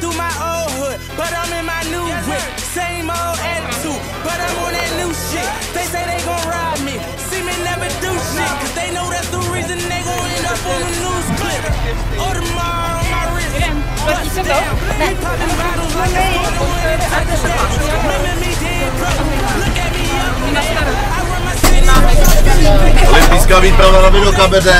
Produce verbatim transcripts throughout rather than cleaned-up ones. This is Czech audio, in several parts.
through my old hood, but I'm in my new whip. Same old attitude, but I'm on that new shit. They say they gon' ride me, see me never do shit, cause they know that's the reason they gon' end up on the news clip. Or tomorrow on my wrist. Bust down, we poppin' bottles like I'm going to win a touchdown. Remember me dead broke, look at me up now. I run my city. Olympijská výprava na Vinokamere.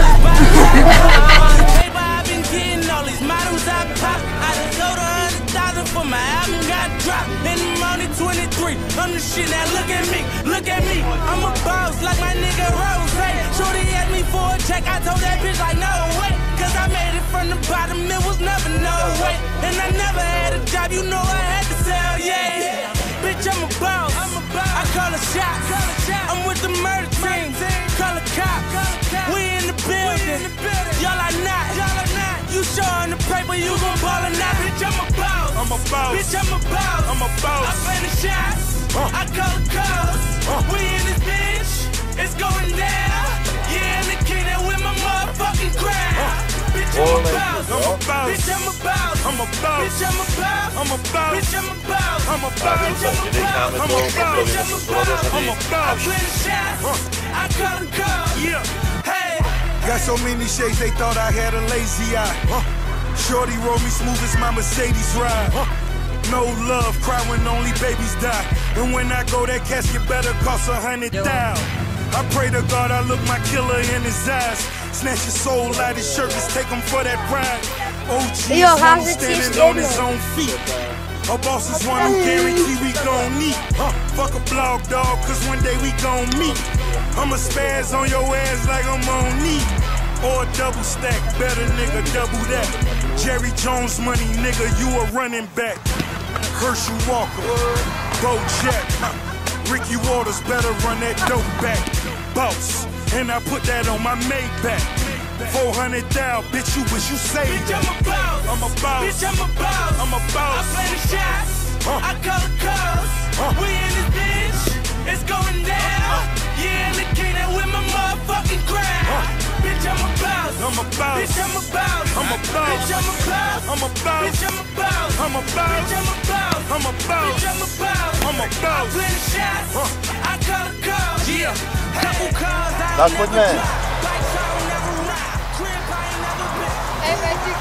I'm the shit, now look at me, look at me. I'm a boss like my nigga Rose. Shorty asked me for a check, I told that bitch like no way. Cause I made it from the bottom, it was never no way. And I never had a job, you know I had to sell, yeah. Bitch, I'm a boss, I call a shot. I'm with the murder team, call a cop. We in the building, y'all are not. You showing the paper, you gon' ball or not. Bitch, I'm a boss, I'm a boss. Bitch, I'm a boss, I'm a boss. I play the shots. Uh, I call the calls, uh, we in this bitch, it's going down. Yeah, and the kid that with my motherfucking crowd. Uh, bitch, I'm a boss, I'm a boss. Bitch, I'm a boss, I'm a boss. Bitch, I'm a boss, I'm a boss. Bitch, I'm a boss, I'm a boss. Bitch, I'm a boss, I'm a boss. Bitch, I'm a boss, I'm a boss. I play the shots, uh, I call the calls. Yeah, hey. Got so many shades they thought I had a lazy eye. Uh, Shorty roll me smooth as my Mercedes ride. Uh, No love, cry when only babies die. And when I go, that casket better cost a hundred thousand. I pray to God I look my killer in his eyes. Snatch his soul out his shirt, let's take him for that ride. O G is one standing on his own feet. Our bosses want to guarantee we gon' meet. Huh, fuck a blog dog, cause one day we gon' meet. I'ma spaz on your ass like I'm on knee. Or double stack, better nigga, double that. Jerry Jones money, nigga, you a running back. Herschel Walker, Bo Jack, Ricky Waters better run that dope back. Boss, and I put that on my Maybach. four hundred thousand, bitch, you wish you saved. Bitch, I'm a boss, I'm a boss. Bitch, I'm a boss, I'm a boss. I play the shots, uh. I call the calls. Uh. We in this bitch, it's going down. Yeah, and the king that with my motherfucking crowd. Uh. Bitch, I'm a boss, I'm a boss. Bitch, I'm a boss, I'm a boss. Bitch, I'm a boss, I'm a boss. Bitch, I'm a boss, I'm a boss. Bitch, I'm a boss, I'm a boss. Bitch, I'm a boss, I'm a boss. I play the shots, uh. I call the calls. Yeah, couple calls I Tak never pojďme. do. Bikes I don't never ride, crib I ain't never been. Hej, Magic,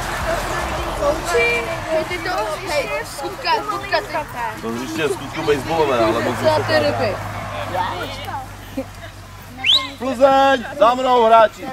kouči, ty to, hej, skutka, skutka trapé. To hřiště je skutku baseballové, ale moc Co ty ryby? Plzeň, za mnou hráči.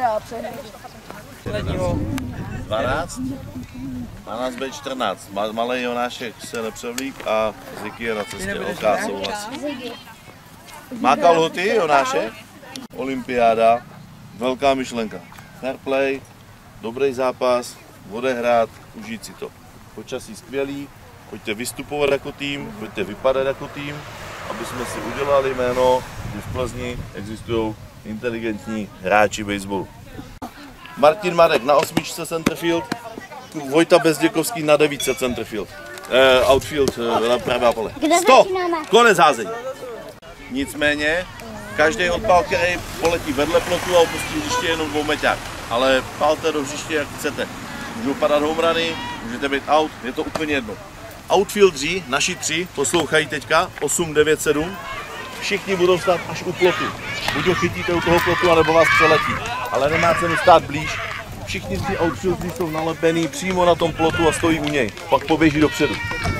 dvanáct, dvanáct B čtrnáct, malej Jonášek se nepřevlík a Ziky je na cestě, OK, souhlasí. Má kalhoty Jonášek, olympiáda, velká myšlenka. Fair play, dobrý zápas, odehrát, užít si to. Počasí skvělý, pojďte vystupovat jako tým, pojďte vypadat jako tým, aby jsme si udělali jméno, že v Plzni existují inteligentní hráči baseballu. Martin Marek na osmičce centerfield, Vojta Bezděkovský na devítce centerfield, eh, outfield, eh, pravá pole. sto, konec házení. Nicméně, každý odpal, který poletí vedle plotu a opustí hřiště jenom dvou meťák. Ale palte do hřiště jak chcete. Můžou padat homerany, můžete být out, je to úplně jedno. Outfieldři, naši tři, poslouchají teďka, osm, devět, sedm, všichni budou stát až u plotu. Buď ho chytíte u toho plotu, anebo vás přeletí. Ale nemá cenu stát blíž. Všichni tři outfieldři jsou nalepený přímo na tom plotu a stojí u něj. Pak poběží dopředu.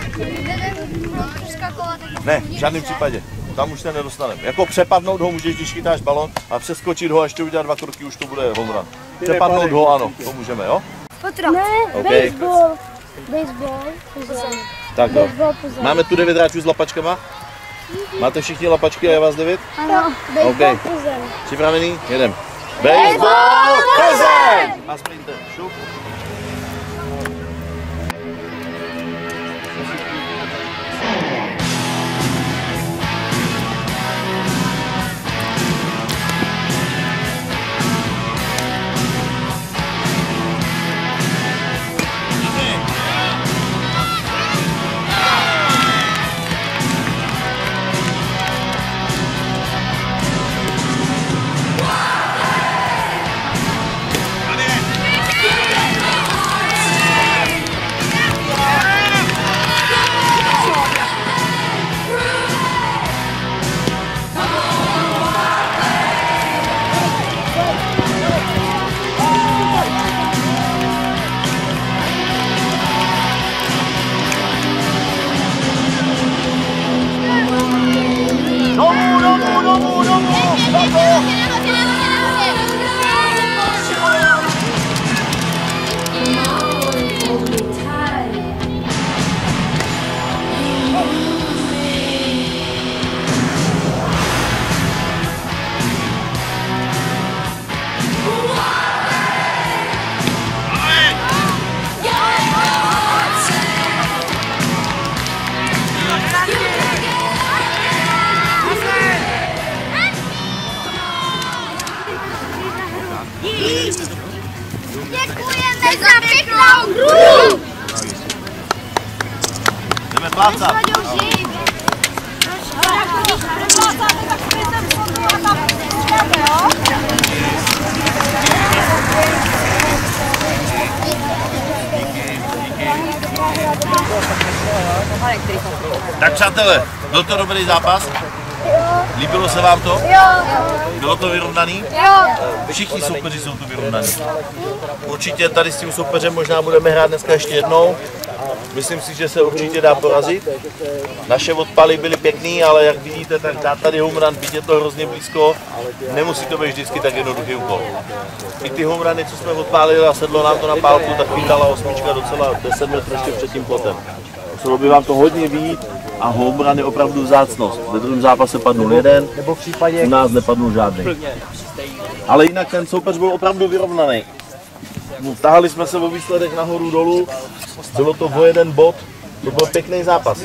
Ne, v žádném případě. Tam už se nedostaneme. Jako přepadnout ho můžeš, když chytáš balon, a přeskočit ho a ještě udělat dva kroky, už to bude home run. Přepadnout ho, ano, to můžeme, jo? Potro. Ne, okay. baseball. Baseball. Tak jo. Máme tu devět hráčů s lapačkama? Máte všichni lapačky a je vás devět? Ano, baseball okay. Plzeň. Připravený? Jedem. Baseball Plzeň! A sprinter, šup. Děkujeme za pěknou hru! Jdeme plácat. Tak přátelé, byl to dobrý zápas? Líbilo se vám to? Bylo to vyrovnaný? Všichni soupeři jsou tu vyrovnaní. Určitě tady s tím soupeřem možná budeme hrát dneska ještě jednou. Myslím si, že se určitě dá porazit. Naše odpaly byly pěkný, ale jak vidíte, tak dá tady home run, byť je to hrozně blízko. Nemusí to být vždycky tak jednoduchý úkol. I ty home runy, co jsme odpálili a sedlo nám to na pálku, tak chytala osmička docela deset metrů ještě před tím plotem. Muselo by vám to hodně vyjít a home run je opravdu vzácnost. Ve druhém zápase padnul jeden, u nás nepadnul žádný. Ale jinak ten soupeř byl opravdu vyrovnaný. Tahali jsme se o výsledek nahoru dolů, bylo to o jeden bod, to byl pěkný zápas.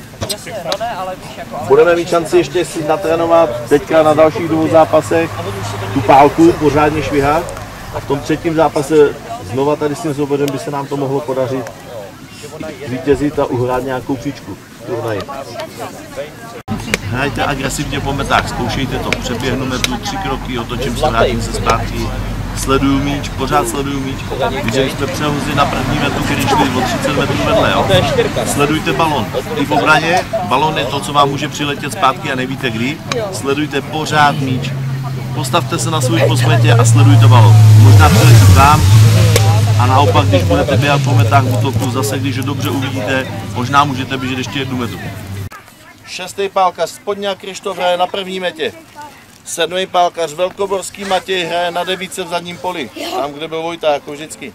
Budeme mít šanci ještě si natrénovat teďka na dalších dvou zápasech tu pálku, pořádně švihat. A v tom třetím zápase znova tady s tím soupeřem by se nám to mohlo podařit zvítězit a uhrát nějakou příčku. Turnaji. Hrajte agresivně po metách, zkoušejte to, přeběhnu metu, tři kroky, otočím se, vrátím se zpátky, sleduju míč, pořád sleduju míč. Viděli jsme přehozy na první metu, který šli o třicet metrů vedle, jo? Sledujte balon. I v obraně, balon je to, co vám může přiletět zpátky a nevíte kdy. Sledujte pořád míč. Postavte se na svůj posmětě a sledujte balon. Možná přiletí k vám a naopak, když budete běhat po metách v útoku, zase když ho dobře uvidíte, možná můžete běžet ještě jednu metu. Šestý pálkař Spodňák Krištof hraje na první metě. Sedmý pálkař Velkoborský Matěj hraje na devítce v zadním poli. Tam, kde byl Vojta, jako vždycky.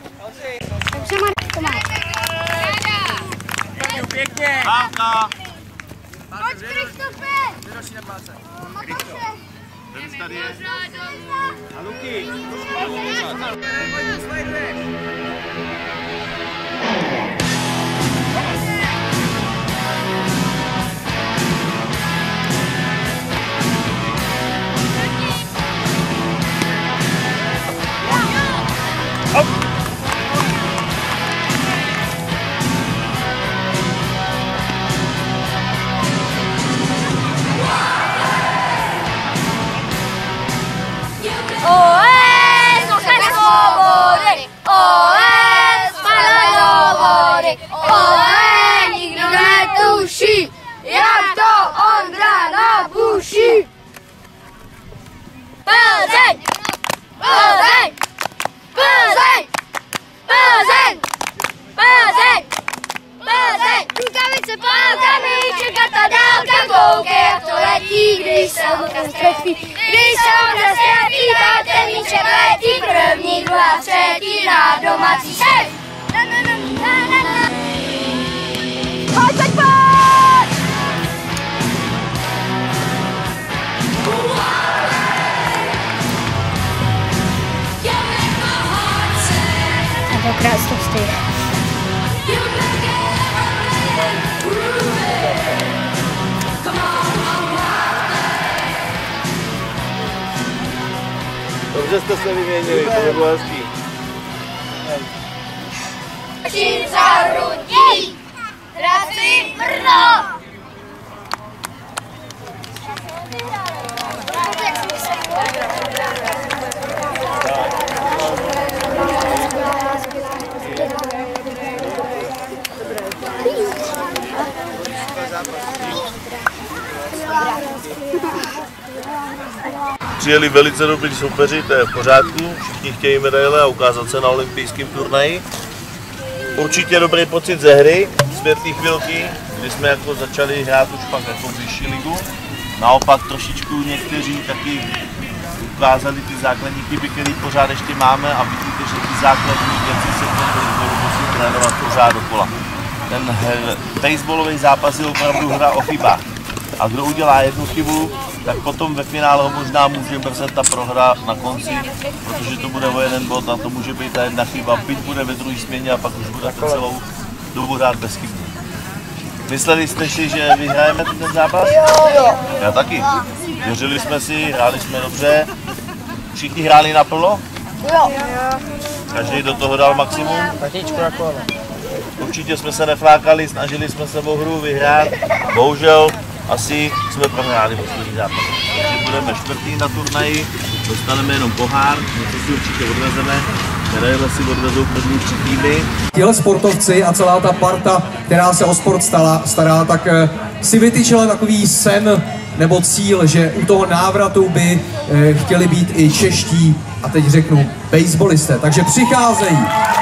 Pálka! Pojď, Krištofe! Ten tady je. A Luky! Jak to Ondra nabuší! Plzeň! Plzeň! Plzeň! Plzeň! Plzeň! Plzeň! Rukavice pálkami, čeká ta dálka koukej, jak to letí, když se obraz trefí. Když se obraz trefí, tak ten míček letí, první, druhá, třetí na domácí šéf. Pojď, pojď, pojď! Dvakrát to stojí. Dobře jste se vyměnili, to bylo hezký. Čím za hrudí, draci mrno! Přijeli velice dobrý soupeři, to je v pořádku, všichni chtějí medaile a ukázat se na olympijském turnaji. Určitě dobrý pocit ze hry, světlý chvilky, kdy jsme jako začali hrát už pak jako vyšší ligu. Naopak trošičku někteří taky ukázali ty základní chyby, které pořád ještě máme a vidíte, že ty základní věci se v tom baseballu musí trénovat pořád dokola. Ten baseballový zápas je opravdu hra o chybách. A kdo udělá jednu chybu, tak potom ve finále možná může brzet ta prohra na konci, protože to bude o jeden bod a to může být ta jedna chyba, byť bude ve druhé směně a pak už budete celou dobu hrát bez chybu. Mysleli jste si, že vyhrajeme ten zápas? Já taky. Věřili jsme si, hráli jsme dobře, všichni hráli naplno, Jo. Každý do toho dal maximum. Určitě jsme se neflákali, snažili jsme se o hru vyhrát. Bohužel asi jsme prohráli poslední zápas. Takže budeme čtvrtý na turnaji, dostaneme jenom pohár, něco si určitě odvezeme. Medaile si odvezou první tři týmy. Tihle sportovci a celá ta parta, která se o sport stala, stará, tak si vytyčila takový sen nebo cíl, že u toho návratu by eh, chtěli být i čeští, a teď řeknu, baseballisté. Takže přicházejí.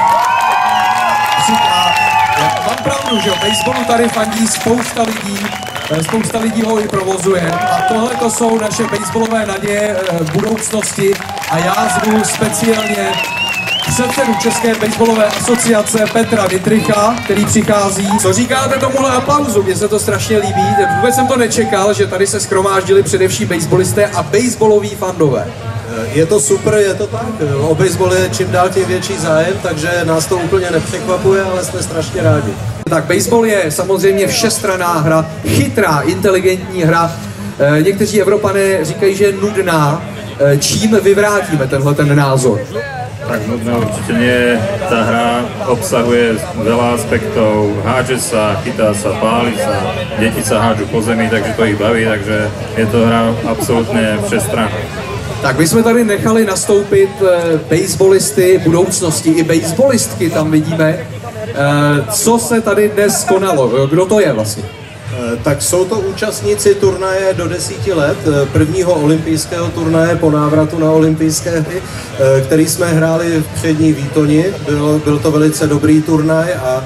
A mám pravdu, že o baseballu tady fandí spousta lidí, spousta lidí ho i provozuje. A tohle to jsou naše baseballové naděje eh, budoucnosti. A já zvu speciálně předsedu České baseballové asociace Petra Dittricha, který přichází. Co říkáte tomuhle aplauzu? Mně se to strašně líbí. Vůbec jsem to nečekal, že tady se shromáždili především baseballisté a baseballoví fandové. Je to super, je to tak. O baseball je čím dál tím větší zájem, takže nás to úplně nepřekvapuje, ale jsme strašně rádi. Tak baseball je samozřejmě všestranná hra, chytrá, inteligentní hra. Někteří Evropané říkají, že je nudná. Čím vyvrátíme tenhle ten názor? Tak nudná určite nie. Tá hra obsahuje veľa aspektov, hádže sa, chytá sa, páli sa, deti sa hádžu po zemi, takže to ich baví, takže je to hra absolútne všestranná. Tak my jsme tady nechali nastoupit e, baseballisty budoucnosti, i baseballistky tam vidíme. E, co se tady dnes konalo? Kdo to je vlastně? Tak jsou to účastníci turnaje do desíti let, prvního olympijského turnaje po návratu na olympijské hry, který jsme hráli v přední Výtoni. Byl, byl to velice dobrý turnaj a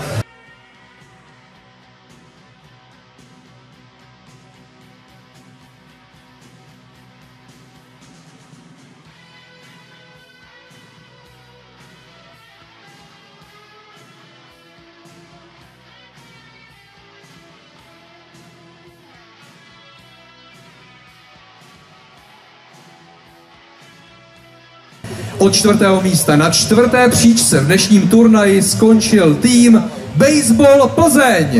od čtvrtého místa na čtvrté příčce v dnešním turnaji skončil tým Baseball Plzeň.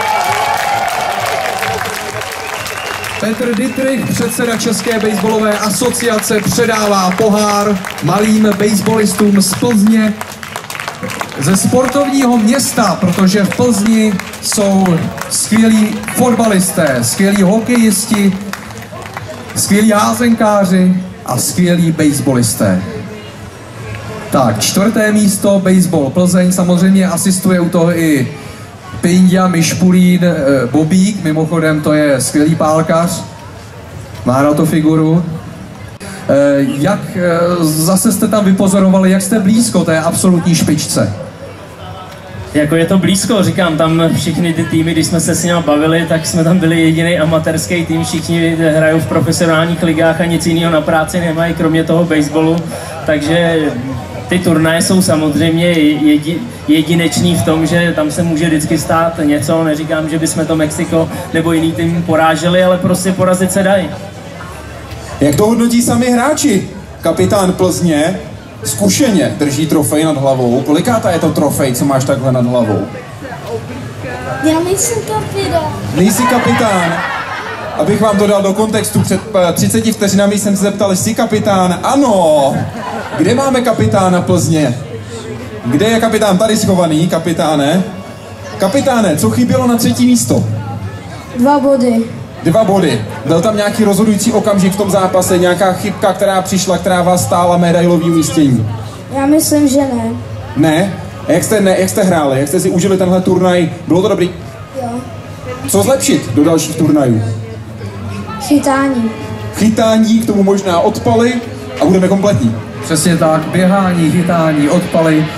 Petr Dittrich, předseda České baseballové asociace, předává pohár malým baseballistům z Plzně, ze sportovního města, protože v Plzni jsou skvělí fotbalisté, skvělí hokejisti, skvělí házenkáři a skvělí baseballisté. Tak, čtvrté místo, Baseball Plzeň, samozřejmě asistuje u toho i Pindia Mišpulín Bobík, mimochodem to je skvělý pálkař, má na to figuru. Jak zase jste tam vypozorovali, jak jste blízko té absolutní špičce? Jako je to blízko, říkám, tam všichni ty týmy, když jsme se s nimi bavili, tak jsme tam byli jediný amatérský tým, všichni hrajou v profesionálních ligách a nic jiného na práci nemají, kromě toho baseballu, takže ty turnaje jsou samozřejmě jedi, jedinečný v tom, že tam se může vždycky stát něco, neříkám, že bychom to Mexiko nebo jiný tým poráželi, ale prostě porazit se dají. Jak to hodnotí sami hráči? Kapitán Plzně zkušeně drží trofej nad hlavou. Kolikátá je to trofej, co máš takhle nad hlavou? Já nejsem kapitán. Nejsi kapitán? Abych vám to dal do kontextu, před třiceti vteřinami jsem se zeptal, jsi kapitán? Ano! Kde máme kapitána Plzně? Kde je kapitán? Tady schovaný, kapitáne. Kapitáne, co chybělo na třetí místo? Dva body. Dva body. Byl tam nějaký rozhodující okamžik v tom zápase, nějaká chybka, která přišla, která vás stála medailový umístění? Já myslím, že ne. Ne? A jak jste, ne, jak jste hráli? Jak jste si užili tenhle turnaj? Bylo to dobrý? Jo. Co zlepšit do dalších turnajů? Chytání. Chytání, k tomu možná odpaly a budeme kompletní. Přesně tak, běhání, chytání, odpaly.